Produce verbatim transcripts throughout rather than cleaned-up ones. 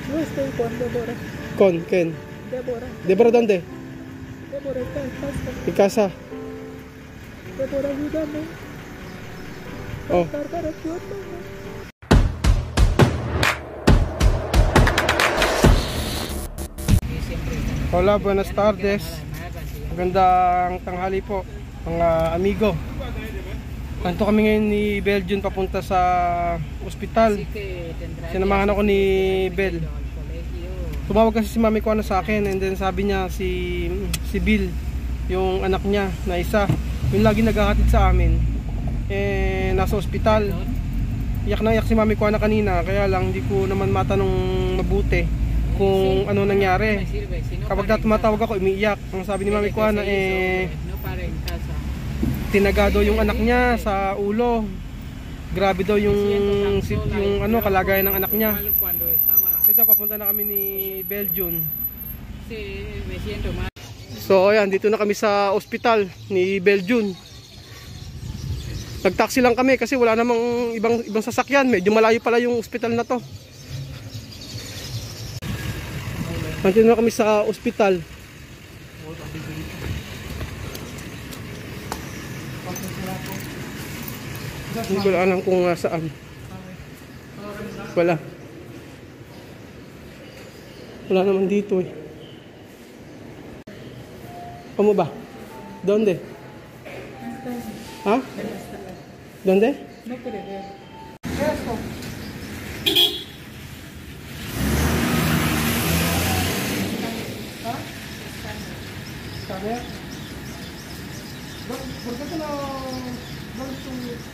Yo estoy con Débora. ¿Con quién? Débora. ¿Débora dónde? Débora está en casa. ¿En casa? Débora, ayúdame. Oh. A cargar a tu hermano. Hola, buenas tardes. Magandang tanghali po, mga amigo. Kanto kami ngayon ni Belgium papunta sa ospital. Sinamahan ako ni Bel. Tumawag kasi si Mami Kuana sa akin, and then sabi niya si si Bill, yung anak niya na isa, yung lagi naghahatid sa amin, eh nasa ospital. Iyak na iyak si Mami Kuana kanina, kaya lang hindi ko naman matanong mabuti kung ano nangyari. Kapag na tumatawag ako, umiiyak. Ang sabi ni Mami Kuana, eh tinagado yung anak niya sa ulo. Grabe daw yung yung ano kalagayan ng anak niya. Ito, papunta na kami ni Belgium. So ayan, dito na kami sa ospital ni Belgium. Nagtaxi lang kami kasi wala namang ibang ibang sasakyan. Medyo malayo pala yung ospital na to. Nandito na kami sa ospital. Hindi ko alam kung uh, saan. Wala. Wala naman dito eh. ¿Cómo ba? ¿Dónde? ¿Ah? ¿Dónde? No puede ver. Esto. ¿Ah? A ver. ¿Por qué te no... ¿Dónde tú?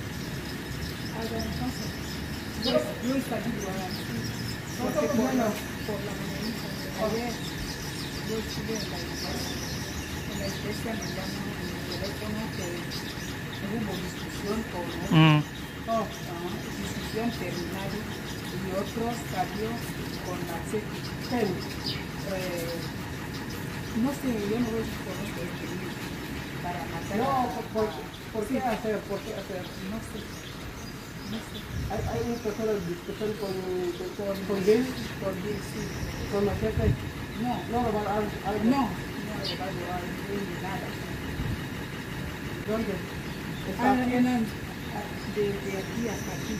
Yo, yo salí ahora. Porque por la, por la mañana, ayer, yo estuve en la iglesia. En la iglesia me llaman en el teléfono que hubo discusión con él. Mm. Oh, uh, discusión terminal y otro salió con la secu. Eh, no sé, yo no voy con este para matar. No, ¿por, por qué hacer? ¿Por qué hacer? No sé. No sé. Hay, hay una persona discusión con, con, con, con Bill, Por Dios, sí. con la jefe. No, No, no, va a algo. no, no le va a llevar ni nada. ¿Dónde? Está Ah, aquí. eran de, de aquí hasta aquí.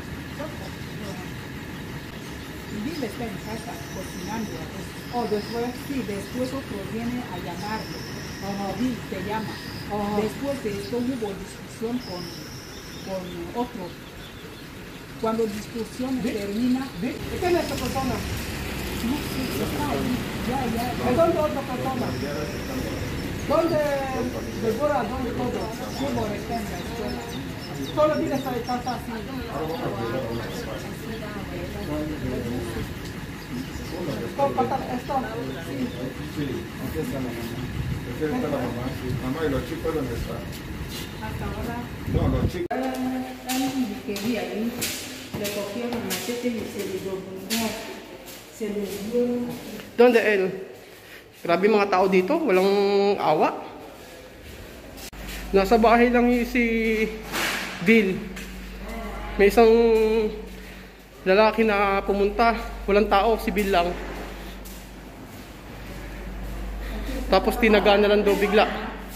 Y Bill está en casa cocinando a veces. Oh, después. Sí, después otro viene a llamarlo. Ajá. Bill te llama. Ajá. Después de esto hubo discusión con, con otro. Cuando discusión Bill. termina, Bill, ¿quién es esa persona? no sé, está ahí. Ya, ya. ¿Es dónde otra persona? ¿Dónde? ¿Segura? ¿Dónde todo? Hubo está en la escuela. Solo viene esta casa así. ¿Con patar esto? Sí, aquí está la mamá. Aquí está la mamá, sí. Mamá, ¿y los chicos dónde están? Hasta ahora. No, los chicos. Alguien que vi ahí, le cogieron machete y se le dio, se le dio. ¿Dónde él? Grabe mga tao dito, walang awa. Nasa bahay lang yung si Bill. May isang lalaki na pumunta, walang tao, si Bill lang. Tapos tinaga na lang daw bigla.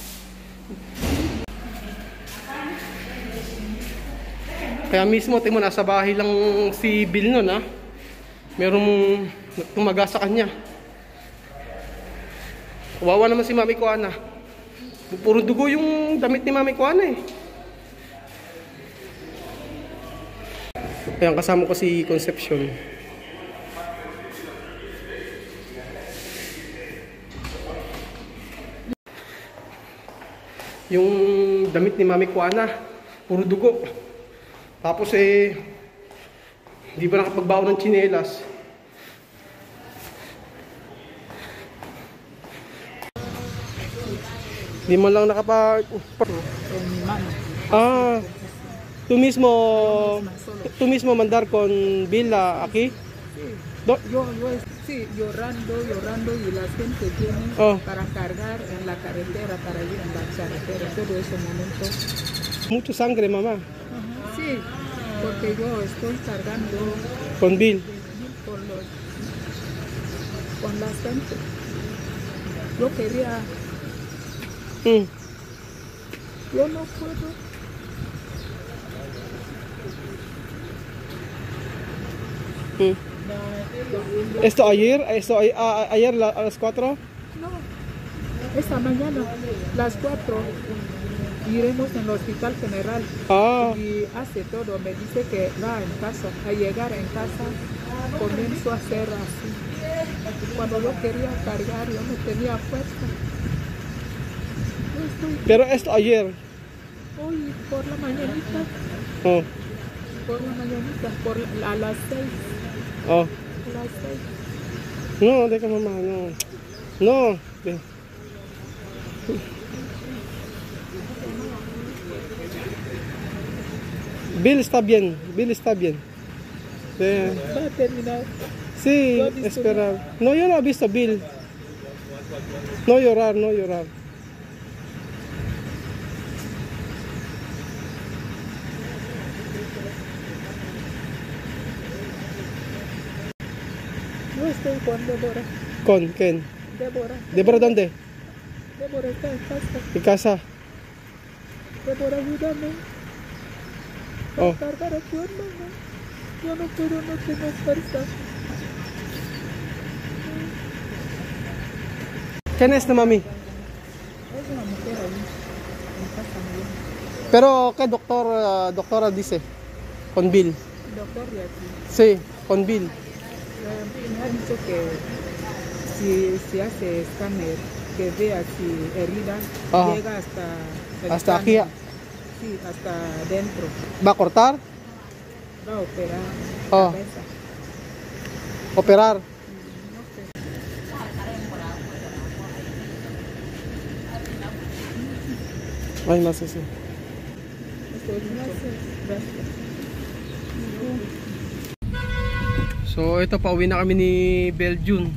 Kaya mismo, timo, nasa bahay lang si Bill nun, ha. Merong tumaga sa kanya. Kawawa naman si Mami Kuana. Puro dugo yung damit ni Mami Kuana eh. Ayan, kasama ko si Concepcion. Yung damit ni Mami Kuana, puro dugo. Tapos eh, hindi pa nakapagbaon ng tsinelas. Di man lang nakapag... En mi mano. Ah, tú mismo... Tú mismo mandar con Vila aquí? Do- Yo, yo, sí, llorando, llorando y la gente viene Oh. para cargar en la carretera, para ir en la carretera, todo ese momento. Mucho sangre, mamá. Ajá, sí, porque yo estoy cargando Con Bill. por los con la gente. Yo quería, Hmm. yo no puedo. Hmm. Esto ayer, esto ay- a- ayer la- a las cuatro. No, esta mañana, las cuatro, iremos en el hospital general. Ah, Y hace todo, me dice que va en casa, a llegar en casa, comienzo a hacer así. Cuando yo quería cargar, yo no tenía fuerza. Yo estoy pero esto ayer. hoy por la mañanita, Oh, por la mañanita, por la- a las seis, oh. a las seis. No, deja mamá, no. No. de- Bill está bien, Bill está bien. De- Va a terminar. sí, ¿Lo has visto? esperar. No, yo no he visto Bill. No llorar, no llorar. Yo estoy con Débora. Con Ken. Débora. ¿Débora dónde? Débora está en casa. En casa. Débora, ayúdame Oh. a cargar a tu hermana. Yo no puedo, no tengo fuerza. ¿Quién es na mami? Es una mujer ahí, en casa mía. Pero ¿qué doctor, ah, doctora dice? Con Bill. Doctor de aquí. Sí, con Bill. Eh, me ha dicho que si se hace escáner, que vea si herida Ajá. llega hasta el Hasta aquí. escáner. Sí, hasta dentro. ¿Va a cortar? Va a operar Oh. cabeza. Operar. No sé. Ay, más así. Esto es mucho. Gracias. So ito, pauwi na kami ni Beljun.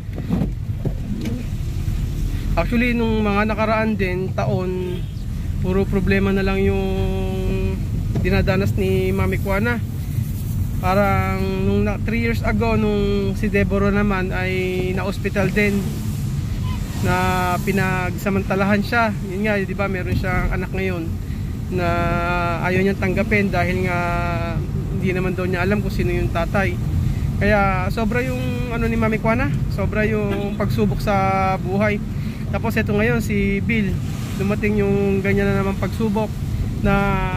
Actually nung mga nakaraan din taon, puro problema na lang yung dinadanas ni Mami Kuana. Parang nung three years ago, nung si Deborah naman ay na-hospital din, na pinagsamantalahan siya. Yun nga, di ba, meron siyang anak ngayon na ayaw niyang tanggapin dahil nga hindi naman daw niya alam kung sino yung tatay. Kaya sobra yung ano ni Mami Kuana, sobra yung pagsubok sa buhay. Tapos ito ngayon si Bill, dumating yung ganyan na naman pagsubok na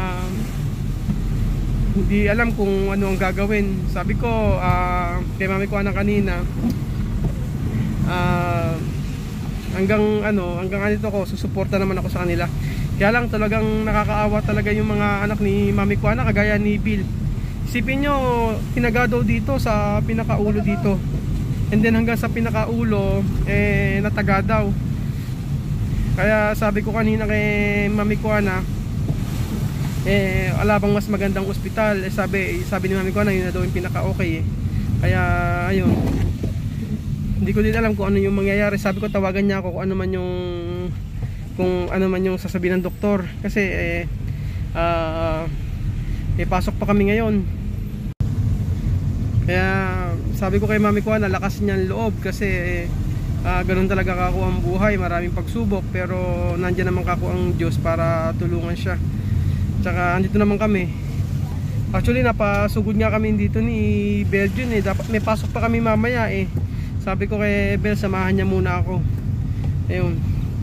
hindi alam kung ano ang gagawin. Sabi ko uh, kay Mami Kuana kanina, uh, hanggang ano, hanggang anito ko, susuporta naman ako sa kanila. Kaya lang talagang nakakaawa talaga yung mga anak ni Mami Kuana, kagaya ni Bill. Isipin nyo, tinaga daw dito sa pinakaulo dito, and then hanggang sa pinakaulo eh nataga daw. Kaya sabi ko kanina kay Mami Kuana, eh wala bang mas magandang ospital? Eh, sabi, sabi ni Mami Kuana, yun na daw yung pinaka okay eh. Kaya ayun, hindi ko din alam kung ano yung mangyayari. Sabi ko tawagan niya ako kung ano man yung kung ano man yung sasabihin ng doktor, kasi eh, uh, eh pasok pa kami ngayon. Kaya sabi ko kay Mami Kuana, lakas niya ang loob kasi eh, uh, ganun talaga kako ang buhay, maraming pagsubok, pero nandiyan naman kako ang Diyos para tulungan siya. Tsaka andito naman kami. Actually napasugod nga kami dito ni Belgium eh, dapat may pasok pa kami mamaya eh. Sabi ko kay Bel, samahan niya muna ako. Ayun,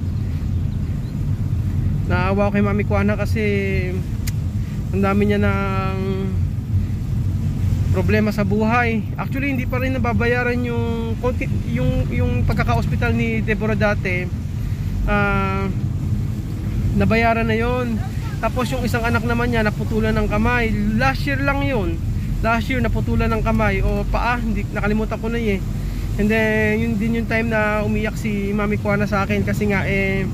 naawa ko kay Mami Kuana kasi ang dami niya ng problema sa buhay. Actually hindi pa rin nababayaran yung yung yung pagkaka-hospital ni Deborah dati. Uh, nabayaran na yon. Tapos yung isang anak naman niya naputulan ng kamay. Last year lang yun. Last year naputulan ng kamay o paa, hindi, nakalimutan ko na eh. And then yun din yung time na umiyak si Mami Kuana sa akin kasi nga eh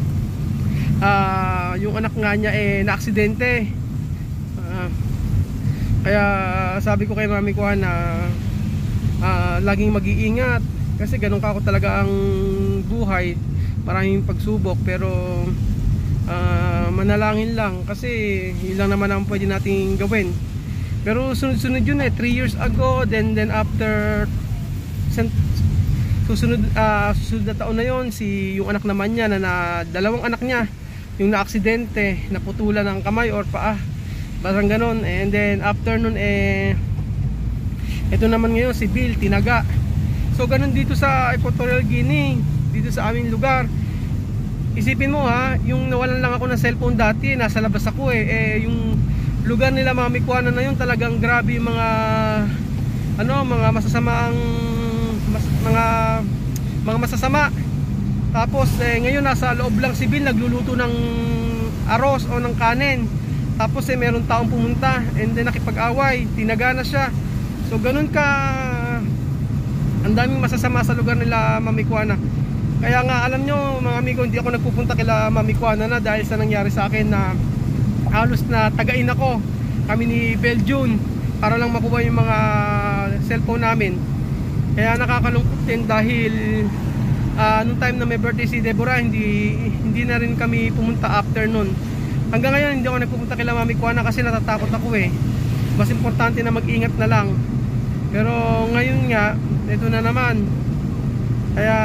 uh, yung anak nga niya eh na-aksidente. Uh, kaya sabi ko kay Mami Kuana, uh, laging mag-iingat kasi ganun ka ako talaga ang buhay, maraming pagsubok, pero uh, manalangin lang kasi yun lang naman ang pwede nating gawin. Pero sunod-sunod yun eh, three years ago, then then after susunod, uh, susunod na taon na yon, si yung anak naman niya na, na dalawang anak niya yung na-aksidente, naputulan ng kamay or paa, parang ganon. And then after nun eh ito naman ngayon si Bill, tinaga. So ganon dito sa Equatorial Guinea, dito sa aming lugar. Isipin mo ha, yung nawalan lang ako ng cellphone dati, nasa labas ako eh, eh yung lugar nila Mami Kuana na yun, talagang grabe yung mga ano, mga masasamaang mas, mga mga masasama. Tapos eh, ngayon nasa loob lang si Bill, nagluluto ng aros o ng kanin. Tapos eh meron taong pumunta and then nakipag-away, tinaga na siya. So ganun ka, ang daming masasama sa lugar nila Mami Kuana. Kaya nga alam nyo mga amigo, hindi ako nagpupunta kila Mami Kuana na dahil sa nangyari sa akin na halos na tagain ako kami ni Belgium para lang makuha yung mga cellphone namin. Kaya nakakalungkot din dahil uh, nung time na may birthday si Deborah, hindi, hindi na rin kami pumunta after nun. Hanggang ngayon hindi ako nagpupunta kila Mami Kuana kasi natatakot ako eh. Mas importante na mag-ingat na lang. Pero ngayon nga, ito na naman. Kaya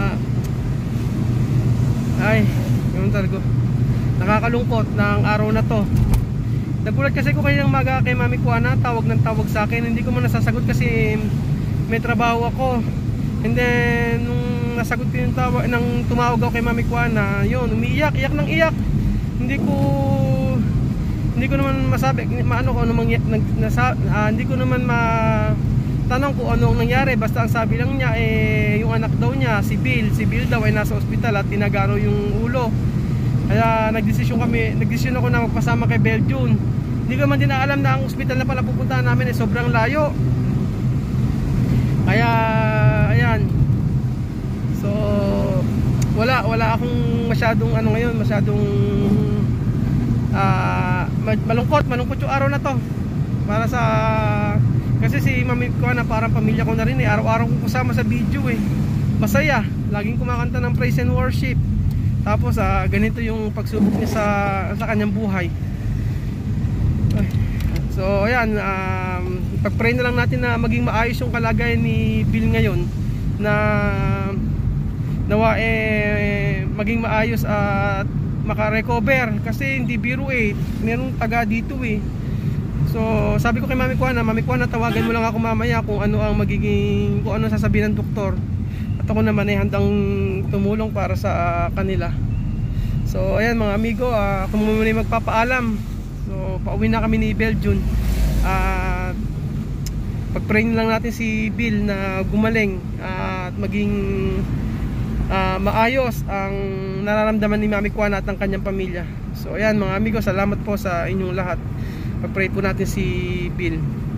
ay, yun talaga, nakakalungkot ng araw na to. Nagulat kasi ko kayo ng maga kay Mami Kuana, tawag ng tawag sa akin. Hindi ko man nasasagot kasi may trabaho ako. And then nung nasagot ko yung tawag, nang tumawag ako kay Mami Kuana, yun, umiiyak, iyak ng iyak. Hindi ko hindi ko naman masabi maano ko ano mangyari, nasa, uh, hindi ko naman ma tanong kung ano ang nangyari. Basta ang sabi lang niya eh yung anak daw niya si Bill, si Bill daw ay nasa ospital at tinagaro yung ulo. Kaya nagdesisyon kami, nagdesisyon ako na magpasama kay Belgium. Hindi ko man din alam na ang ospital na pala pupuntahan namin ay eh, sobrang layo. Kaya ayan. So wala wala akong masyadong ano ngayon, masyadong uh, malungkot, malungkot yung araw na to. Para sa kasi si Mami Kuana parang pamilya ko na rin eh. Araw-araw kong kasama sa video eh. Masaya, laging kumakanta ng praise and worship. Tapos ah, ganito yung pagsubok niya sa, sa kanyang buhay. So ayan, um, pag-pray na lang natin na maging maayos yung kalagayan ni Bill ngayon. Na nawa eh maging maayos at makarecover. Kasi hindi biro eh, merong taga dito eh. So sabi ko kay Mami Kuana, Mami Kuana, tawagan mo lang ako mamaya kung ano ang magiging, kung ano sasabihin ng doktor. At ako naman ay handang tumulong para sa kanila. So ayan mga amigo, uh, kung muna magpapaalam. So pauwi na kami ni Belgium. At uh, pag-pray lang natin si Bill na gumaling uh, at maging uh, maayos ang nararamdaman ni Mami Kuana at ng kanyang pamilya. So ayan mga amigo, salamat po sa inyong lahat. Pag-pray po natin si Bill.